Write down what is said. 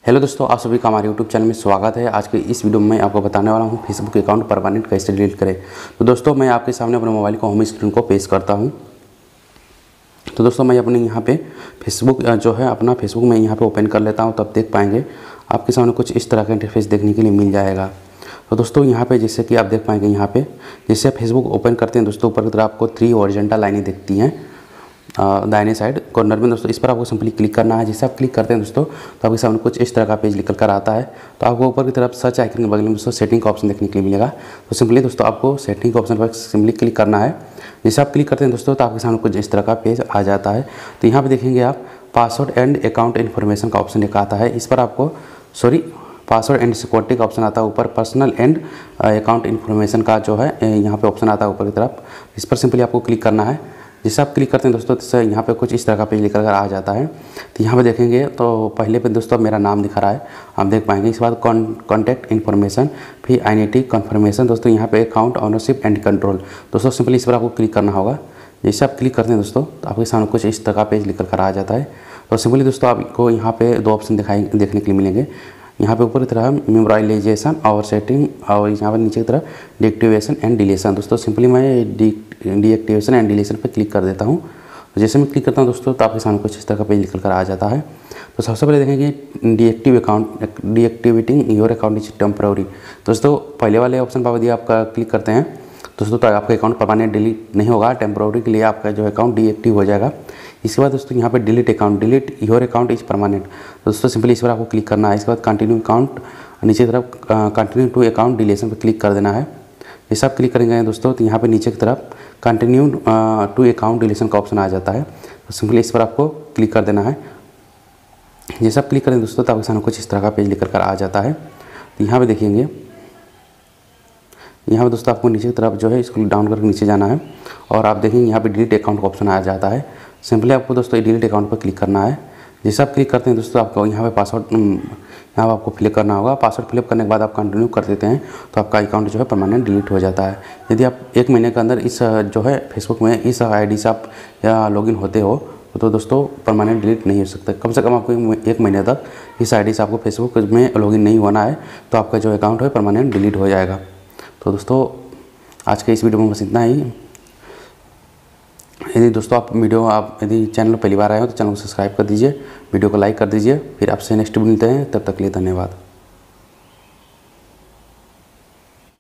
Hello दोस्तों, आप सभी का हमारे यूट्यूब चैनल में स्वागत है। आज के इस वीडियो में मैं आपको बताने वाला हूं फेसबुक अकाउंट परमानेंट कैसे डिलीट करें। तो दोस्तों मैं आपके सामने अपने मोबाइल को होम स्क्रीन को पेश करता हूं। तो दोस्तों मैं अपने यहां पे फेसबुक जो है अपना फेसबुक मैं यहां पे ओपन कर लेता हूं। तो आप देख पाएंगे आपके सामने कुछ इस तरह का इंटरफेस देखने के लिए मिल जाएगा। तो दोस्तों यहाँ पे जैसे कि आप देख पाएंगे, यहाँ पे जैसे आप फेसबुक ओपन करते हैं दोस्तों, ऊपर की तरफ आपको 3 हॉरिजॉन्टल लाइनें दिखती हैं दाहिने साइड कॉर्नर में दोस्तों। इस पर आपको सिंपली क्लिक करना है। जैसे आप क्लिक करते हैं दोस्तों तो आपके सामने कुछ इस तरह का पेज निकल कर आता है। तो आपको ऊपर की तरफ सर्च आइकन के बगल में दोस्तों सेटिंग का ऑप्शन देखने के लिए मिलेगा। तो सिंपली दोस्तों आपको सेटिंग के ऑप्शन पर सिंपली क्लिक करना है। जैसे आप क्लिक करते हैं दोस्तों तो आपके सामने कुछ इस तरह का पेज आ जाता है। तो यहाँ पर देखेंगे आप पासवर्ड एंड अकाउंट इन्फॉर्मेशन का ऑप्शन एक आता है। इस पर आपको पासवर्ड एंड सिक्योरिटी का ऑप्शन आता है। ऊपर पर्सनल एंड अकाउंट इन्फॉर्मेशन का जो है यहाँ पे ऑप्शन आता है ऊपर की तरफ। इस पर सिंपली आपको क्लिक करना है। जैसे आप क्लिक करते हैं दोस्तों तो यहाँ पे कुछ इस तरह का पेज निकल कर आ जाता है। तो यहाँ पे देखेंगे तो पहले पे दोस्तों मेरा नाम दिखा रहा है, आप देख पाएंगे। इसके बाद कॉन्टैक्ट इन्फॉर्मेशन, फिर आइडेंटिटी कन्फर्मेशन दोस्तों, यहाँ पे अकाउंट ऑनरशिप एंड कंट्रोल दोस्तों। सिंपली इस पर आपको क्लिक करना होगा। जैसे आप क्लिक करते हैं दोस्तों तो आपके सामने कुछ इस तरह का पेज निकल कर आ जाता है। तो सिंपली दोस्तों आपको यहाँ पे 2 ऑप्शन देखने के लिए मिलेंगे। यहाँ पे ऊपर की तरफ मेमोराइजेशन और सेटिंग, और यहाँ पर नीचे की तरफ डीएक्टिवेशन एंड डिलीशन दोस्तों। सिंपली मैं डीएक्टिवेशन एंड डिलीशन पर क्लिक कर देता हूँ। तो जैसे मैं क्लिक करता हूँ दोस्तों तो आपके सामने कुछ इस तरह का पेज निकल कर आ जाता है। तो सबसे पहले देखेंगे deactivating your account is temporary दोस्तों। पहले वाले ऑप्शन पर यदि आप क्लिक करते हैं दोस्तों तो आपका अकाउंट परमानेंट डिलीट नहीं होगा, टेम्पररी के लिए आपका जो अकाउंट डीएक्टिव हो जाएगा। इसके बाद दोस्तों यहाँ पे delete your account is permanent दोस्तों। सिंपली इस पर आपको क्लिक करना है। इसके बाद कंटिन्यू अकाउंट, नीचे की तरफ कंटिन्यू टू अकाउंट डिलीशन पर क्लिक कर देना है। जैसे आप क्लिक करेंगे दोस्तों तो यहाँ पे नीचे की तरफ कंटिन्यू टू अकाउंट डिलीशन का ऑप्शन आ जाता है। तो सिंपली इस पर आपको क्लिक कर देना है। जैसे आप क्लिक करें दोस्तों तो आपके सामने कुछ इस तरह का पेज निकल कर आ जाता है। तो यहाँ पर देखेंगे, यहाँ पे दोस्तों आपको नीचे की तरफ जो है इसको डाउन करके नीचे जाना है और आप देखेंगे यहाँ पे डिलीट अकाउंट का ऑप्शन आ जाता है। सिंपली आपको दोस्तों डिलीट अकाउंट पर क्लिक करना है। जैसे आप क्लिक करते हैं दोस्तों आपको यहाँ पे पासवर्ड यहाँ आपको फिलअप करना होगा। पासवर्ड फिलअप करने के बाद आप कंटिन्यू कर देते हैं तो आपका अकाउंट जो है परमानेंट डिलीट हो जाता है। यदि आप 1 महीने के अंदर इस जो है फेसबुक में इस आईडी से आप या लॉगिन होते हो तो दोस्तों परमानेंट डिलीट नहीं हो सकता। कम से कम आपको 1 महीने तक इस आईडी से आपको फेसबुक में लॉगिन नहीं होना है तो आपका जो अकाउंट है परमानेंट डिलीट हो जाएगा। तो दोस्तों आज के इस वीडियो में बस इतना ही। यदि दोस्तों आप यदि चैनल पहली बार आए हो तो चैनल को सब्सक्राइब कर दीजिए, वीडियो को लाइक कर दीजिए। फिर आपसे नेक्स्ट वीडियो मिलते हैं, तब तक के लिए धन्यवाद।